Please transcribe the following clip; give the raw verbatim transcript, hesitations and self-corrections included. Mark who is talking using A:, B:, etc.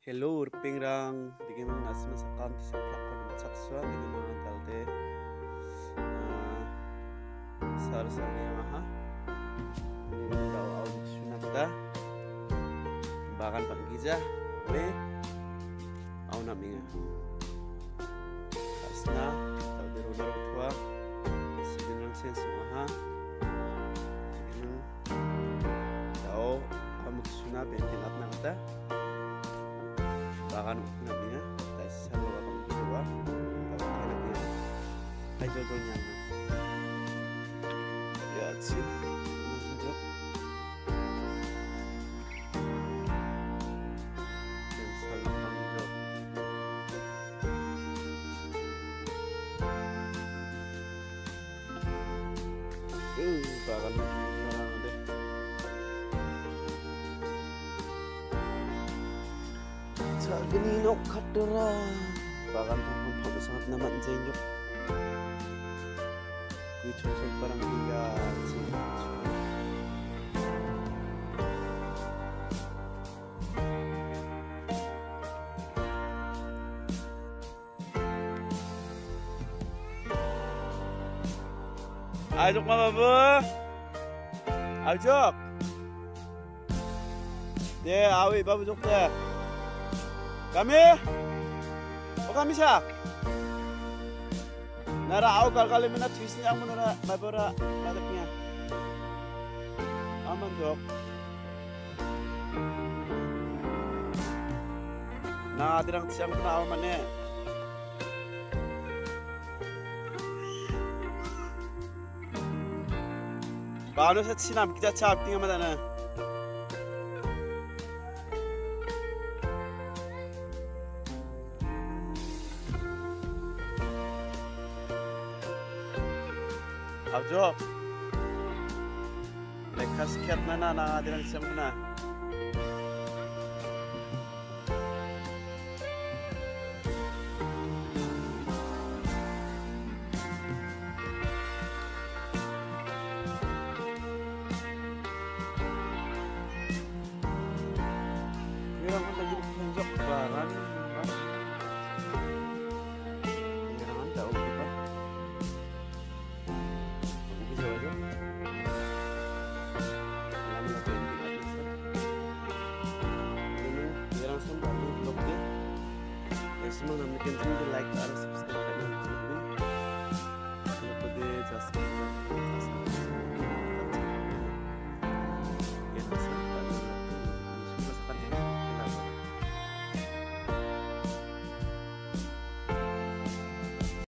A: Hello, urpingrang digimang nasma sa county sa plakon ng saksuan digimang ang talde sar sar niya maha ini daw awak sunakda bakan panggija we aw na minga asna talde rodaro tua sidinang sensu maha digimang daw amuk suna bentinat nakda bahkan nabinya tes selalu abang kedua bahkan nabinya hai jodohnya ya sih untuk yang selalu abang jodoh uh bahkan orang deh Ganino kadera bahkan pun pun sangat naman jenyok gue cocok barang dia sih ajok mama bu ajok deh awi babu jok deh kami, oh kami siya. Nara aku kal kali mina twist niya mo na mabora nadak niya. Aman jok. Na dirang siyang na aman ne. Paano sa sinam kita chap tinga madana. Ajok, lekas kiat mana na dirang siam na. Mirang kan lagi tunjuk barang. Semua namanya like, subscribe, dan